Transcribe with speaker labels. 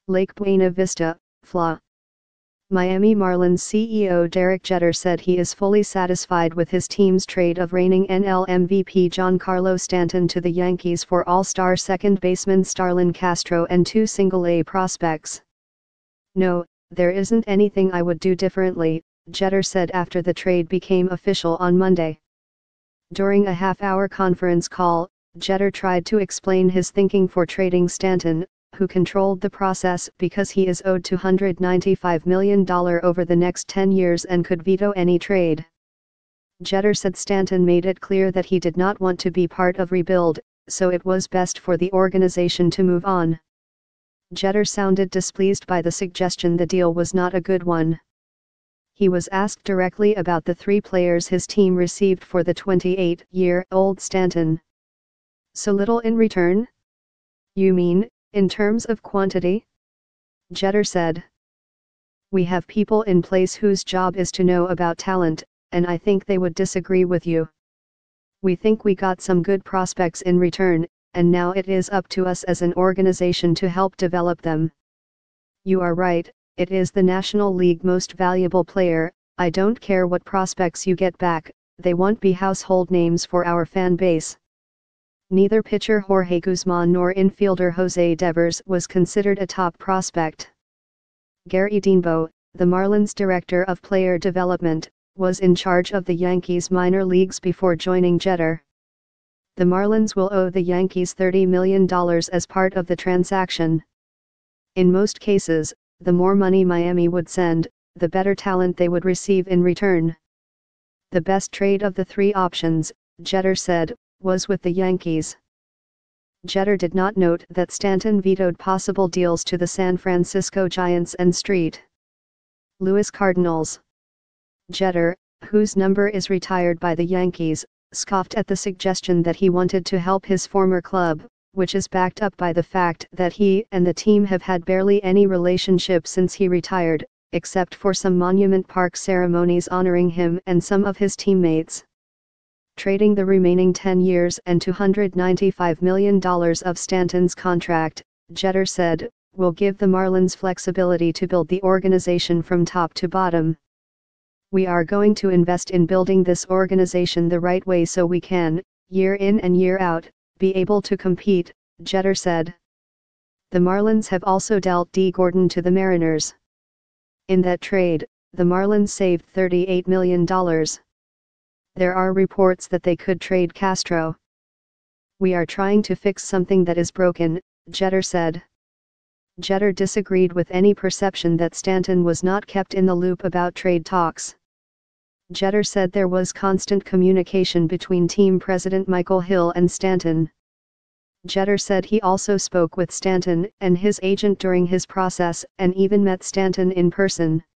Speaker 1: Lake Buena Vista, FLA. Miami Marlins CEO Derek Jeter said he is fully satisfied with his team's trade of reigning NL MVP Giancarlo Stanton to the Yankees for All-Star second baseman Starlin Castro and two Single-A prospects. "No, there isn't anything I would do differently," Jeter said after the trade became official on Monday. During a half-hour conference call, Jeter tried to explain his thinking for trading Stanton, who controlled the process because he is owed $295 million over the next 10 years and could veto any trade. Jeter said Stanton made it clear that he did not want to be part of rebuild, so it was best for the organization to move on. Jeter sounded displeased by the suggestion the deal was not a good one. He was asked directly about the three players his team received for the 28-year-old Stanton. "So little in return? You mean, in terms of quantity?" Jeter said. "We have people in place whose job is to know about talent, and I think they would disagree with you. We think we got some good prospects in return, and now it is up to us as an organization to help develop them. You are right, it is the National League most valuable player. I don't care what prospects you get back, they won't be household names for our fan base." Neither pitcher Jorge Guzman nor infielder Jose Devers was considered a top prospect. Gary Denbo, the Marlins director of player development, was in charge of the Yankees minor leagues before joining Jeter. The Marlins will owe the Yankees $30 million as part of the transaction. In most cases, the more money Miami would send, the better talent they would receive in return. The best trade of the three options, Jeter said, was with the Yankees. Jeter did not note that Stanton vetoed possible deals to the San Francisco Giants and St. Louis Cardinals. Jeter, whose number is retired by the Yankees, scoffed at the suggestion that he wanted to help his former club, which is backed up by the fact that he and the team have had barely any relationship since he retired, except for some Monument Park ceremonies honoring him and some of his teammates. Trading the remaining 10 years and $295 million of Stanton's contract, Jeter said, will give the Marlins flexibility to build the organization from top to bottom. "We are going to invest in building this organization the right way so we can, year in and year out, be able to compete," Jeter said. The Marlins have also dealt Dee Gordon to the Mariners. In that trade, the Marlins saved $38 million. There are reports that they could trade Castro. "We are trying to fix something that is broken," Jeter said. Jeter disagreed with any perception that Stanton was not kept in the loop about trade talks. Jeter said there was constant communication between team president Michael Hill and Stanton. Jeter said he also spoke with Stanton and his agent during his process and even met Stanton in person.